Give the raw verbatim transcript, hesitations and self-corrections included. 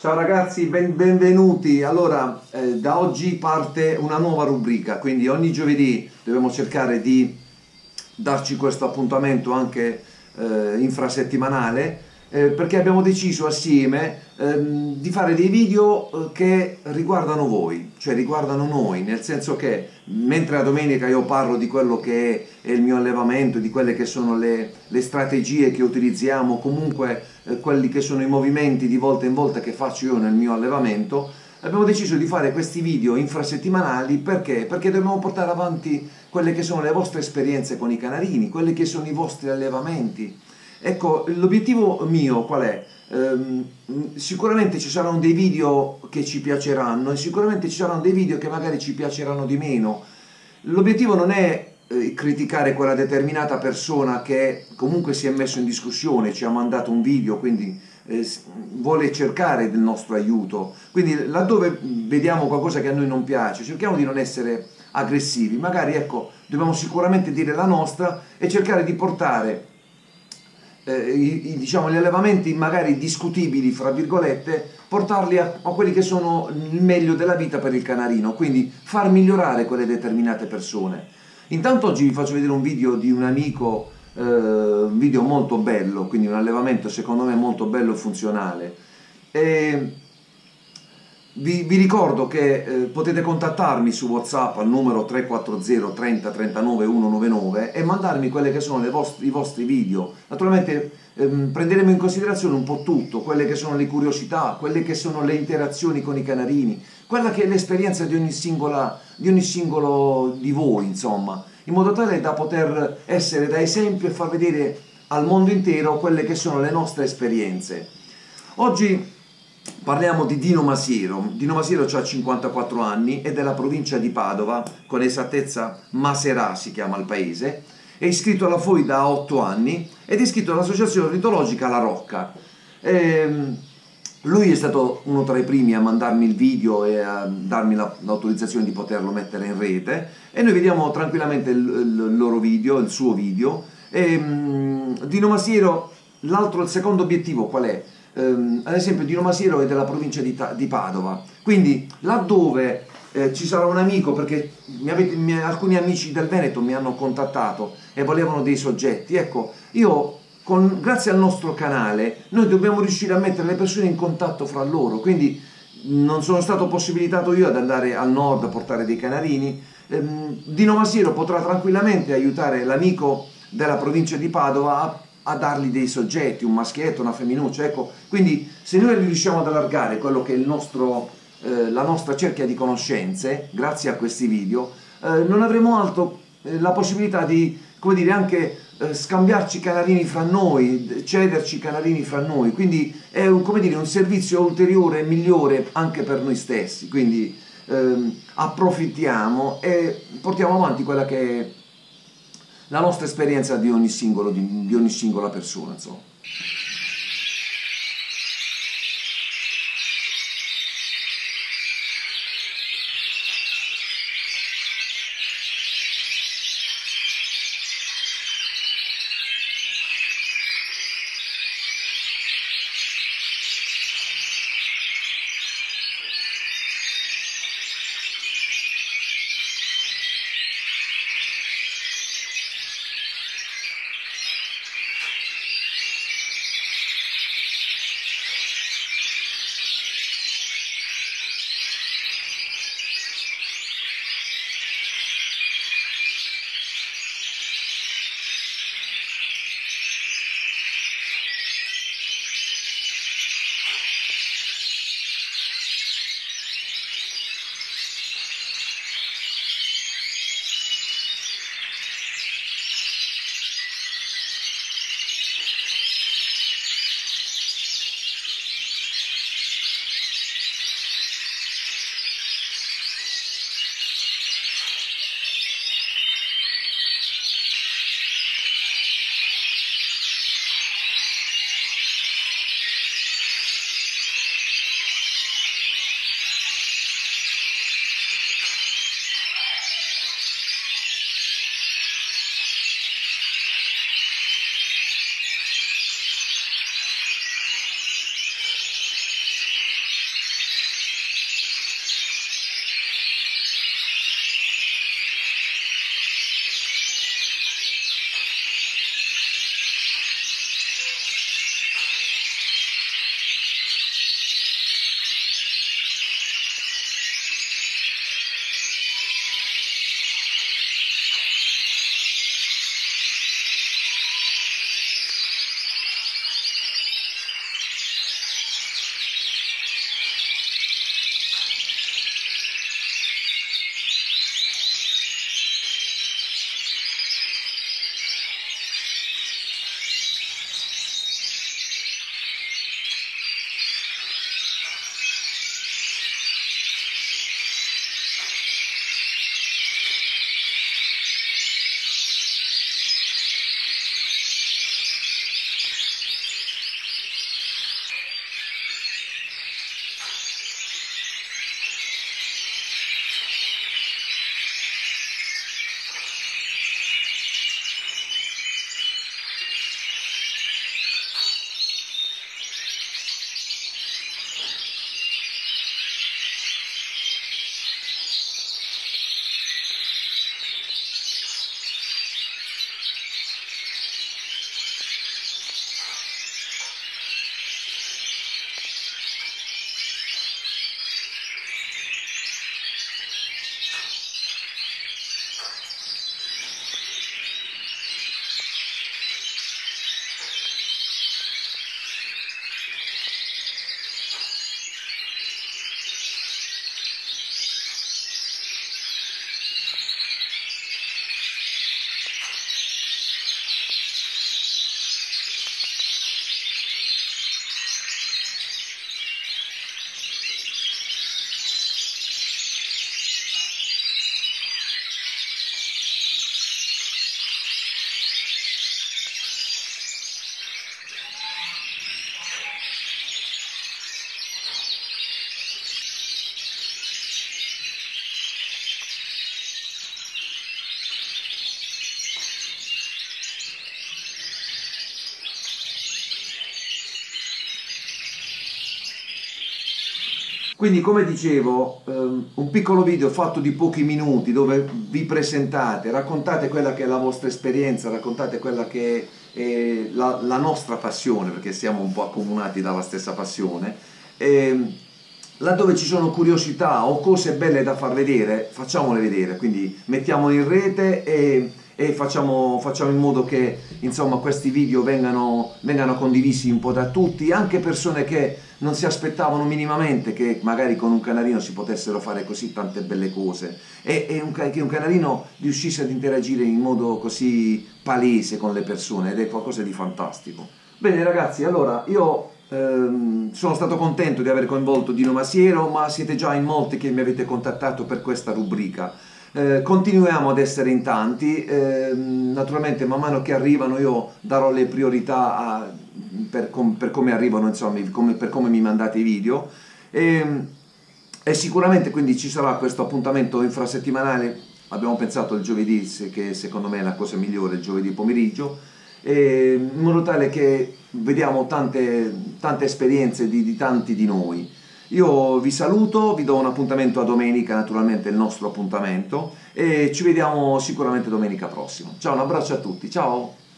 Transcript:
Ciao ragazzi, ben- benvenuti. Allora, eh, da oggi parte una nuova rubrica, quindi ogni giovedì dobbiamo cercare di darci questo appuntamento anche eh, infrasettimanale, eh, perché abbiamo deciso assieme ehm, di fare dei video eh, che riguardano voi, cioè riguardano noi, nel senso che mentre la domenica io parlo di quello che è il mio allevamento, di quelle che sono le, le strategie che utilizziamo, comunque eh, quelli che sono i movimenti di volta in volta che faccio io nel mio allevamento, abbiamo deciso di fare questi video infrasettimanali perché? Perché dobbiamo portare avanti quelle che sono le vostre esperienze con i canarini, quelli che sono i vostri allevamenti. Ecco, l'obiettivo mio qual è? Ehm, sicuramente ci saranno dei video che ci piaceranno e sicuramente ci saranno dei video che magari ci piaceranno di meno. L'obiettivo non è eh, criticare quella determinata persona che comunque si è messo in discussione, ci ha mandato un video, quindi eh, vuole cercare del nostro aiuto. Quindi laddove vediamo qualcosa che a noi non piace, cerchiamo di non essere aggressivi, magari ecco, dobbiamo sicuramente dire la nostra e cercare di portare eh, i, i, diciamo, gli allevamenti magari discutibili, fra virgolette, portarli a, a quelli che sono il meglio della vita per il canarino, quindi far migliorare quelle determinate persone. Intanto oggi vi faccio vedere un video di un amico, eh, un video molto bello, quindi un allevamento secondo me molto bello e funzionale. E vi, vi ricordo che eh, potete contattarmi su WhatsApp al numero tre quattro zero trenta trentanove centonovantanove e mandarmi quelli che sono le vostri, i vostri video. Naturalmente ehm, prenderemo in considerazione un po' tutto, quelle che sono le curiosità, quelle che sono le interazioni con i canarini, quella che è l'esperienza di ogni singola, di ogni singolo di voi, insomma, in modo tale da poter essere da esempio e far vedere al mondo intero quelle che sono le nostre esperienze. Oggi parliamo di Dino Masiero. Dino Masiero ha cinquantaquattro anni, è della provincia di Padova, con esattezza Maserà si chiama il paese, è iscritto alla F O I da otto anni ed è iscritto all'associazione ornitologica La Rocca. Ehm, lui è stato uno tra i primi a mandarmi il video e a darmi la, l'autorizzazione di poterlo mettere in rete e noi vediamo tranquillamente il, il loro video, il suo video. Ehm, Dino Masiero, l'altro, il secondo obiettivo qual è? Um, ad esempio Dino Masiero è della provincia di, di Padova, quindi laddove eh, ci sarà un amico, perché mi avete, mi, alcuni amici del Veneto mi hanno contattato e volevano dei soggetti, ecco, io con, grazie al nostro canale noi dobbiamo riuscire a mettere le persone in contatto fra loro, quindi non sono stato possibilitato io ad andare al nord a portare dei canarini. um, Dino Masiero potrà tranquillamente aiutare l'amico della provincia di Padova a a dargli dei soggetti, un maschietto, una femminuccia, ecco, quindi se noi riusciamo ad allargare quello che è il nostro, eh, la nostra cerchia di conoscenze, grazie a questi video, eh, non avremo altro eh, la possibilità di, come dire, anche eh, scambiarci canarini fra noi, cederci canarini fra noi, quindi è un, come dire, un servizio ulteriore e migliore anche per noi stessi, quindi ehm, approfittiamo e portiamo avanti quella che è la nostra esperienza di ogni, singolo, di, di ogni singola persona, insomma. Quindi, come dicevo, ehm, un piccolo video fatto di pochi minuti dove vi presentate, raccontate quella che è la vostra esperienza, raccontate quella che è la, la nostra passione, perché siamo un po' accomunati dalla stessa passione. E, laddove ci sono curiosità o cose belle da far vedere, facciamole vedere, quindi mettiamole in rete e, e facciamo, facciamo in modo che insomma questi video vengano, vengano condivisi un po' da tutti, anche persone che non si aspettavano minimamente che magari con un canalino si potessero fare così tante belle cose e, e un, che un canalino riuscisse ad interagire in modo così palese con le persone, ed è qualcosa di fantastico. Bene ragazzi, allora io ehm, sono stato contento di aver coinvolto Dino Masiero, ma siete già in molti che mi avete contattato per questa rubrica. Eh, continuiamo ad essere in tanti, eh, naturalmente man mano che arrivano io darò le priorità a, per, com, per come arrivano, insomma, come, per come mi mandate i video, e, e sicuramente quindi ci sarà questo appuntamento infrasettimanale. Abbiamo pensato il giovedì, che secondo me è la cosa migliore, il giovedì pomeriggio, e, in modo tale che vediamo tante, tante esperienze di, di tanti di noi. Io vi saluto, vi do un appuntamento a domenica, naturalmente il nostro appuntamento, e ci vediamo sicuramente domenica prossima. Ciao, un abbraccio a tutti, ciao!